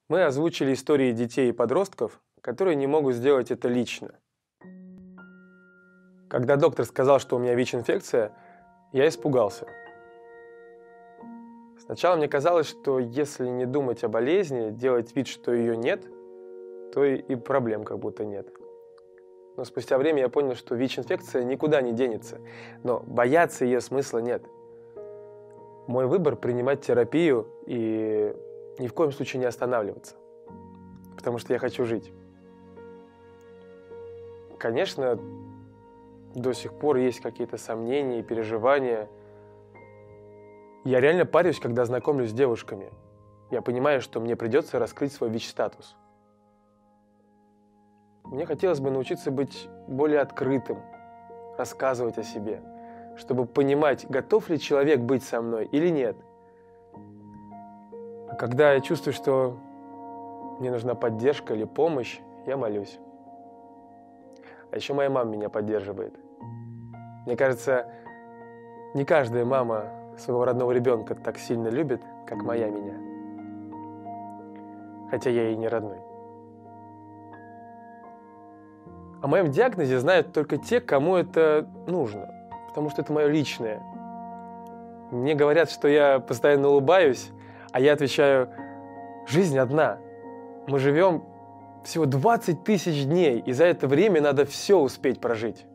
Мы озвучили истории детей и подростков, которые не могут сделать это лично. Когда доктор сказал, что у меня ВИЧ-инфекция, я испугался. Сначала мне казалось, что если не думать о болезни, делать вид, что ее нет, то и проблем как будто нет. Но спустя время я понял, что ВИЧ-инфекция никуда не денется, но бояться ее смысла нет. Мой выбор — принимать терапию и ни в коем случае не останавливаться, потому что я хочу жить. Конечно, до сих пор есть какие-то сомнения и переживания. Я реально парюсь, когда знакомлюсь с девушками. Я понимаю, что мне придется раскрыть свой ВИЧ-статус. Мне хотелось бы научиться быть более открытым, рассказывать о себе, чтобы понимать, готов ли человек быть со мной или нет. А когда я чувствую, что мне нужна поддержка или помощь, я молюсь. А еще моя мама меня поддерживает. Мне кажется, не каждая мама своего родного ребенка так сильно любит, как моя меня. Хотя я ей не родной. О моем диагнозе знают только те, кому это нужно, потому что это мое личное. Мне говорят, что я постоянно улыбаюсь, а я отвечаю: жизнь одна. Мы живем всего 20 тысяч дней, и за это время надо все успеть прожить.